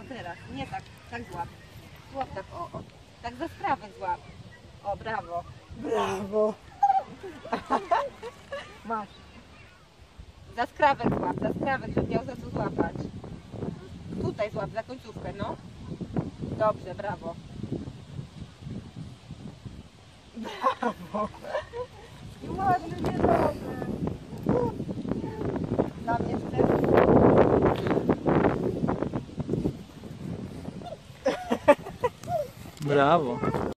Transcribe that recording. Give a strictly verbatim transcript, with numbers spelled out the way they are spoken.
teraz, nie tak, tak złap. Złap tak, o, o. Tak za sprawę złap. O, brawo. Brawo. Masz. Za skrawę złap, za skrawę, żeby miał za co złapać. Tutaj złap, za końcówkę, no. Dobrze, brawo. Brawo. I ładny, niedobry. Tam jeszcze. Brawo.